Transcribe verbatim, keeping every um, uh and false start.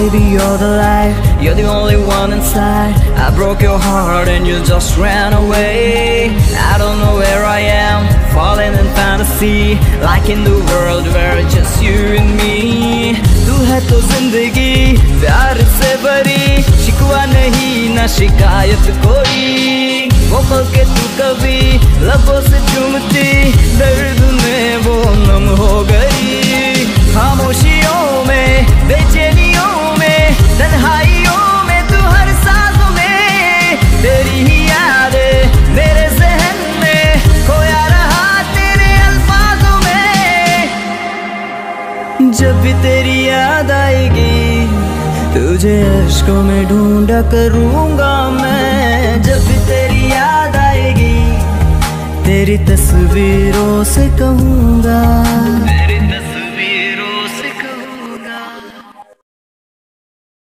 baby, you're the light, you're the only one inside. I broke your heart and you just ran away. I don't know where I am, falling in fantasy, like in the world where it's just you and me. तू है तो जिंदगी प्यार से भरी, शिकवा नहीं ना शिकायत कोई। वो पल के तू कभी लबों से चूमती, दर्द में वो नम हो गई। खामोशियों में, बेचैनियों में, तन्हाइयों में, तू हर सांसों में, तेरी ही यादें मेरे ज़हन में, खोया रहा तेरे अल्फाजों में। जब भी तेरी याद आएगी, तुझे अश्कों में ढूंढा करूँगा मैं। जब भी तेरी याद आएगी, तेरी तस्वीरों से कहूँ